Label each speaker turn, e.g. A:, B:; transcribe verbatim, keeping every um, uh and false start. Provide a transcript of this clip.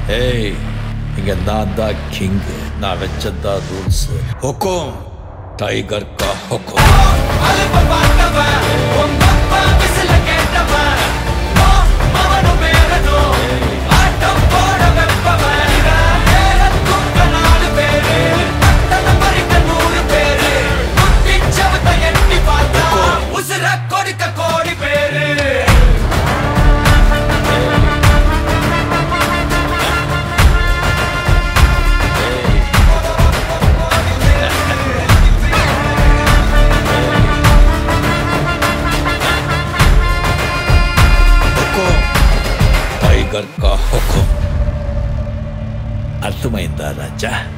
A: ஏய், இங்க நான் தான் கிங், நான் வச்சதா ரூல்ஸ். ஹுக்கும் டைகர் கா ஹுக்கும். टाइगर का हुक्म अर्थमैंदा राजा.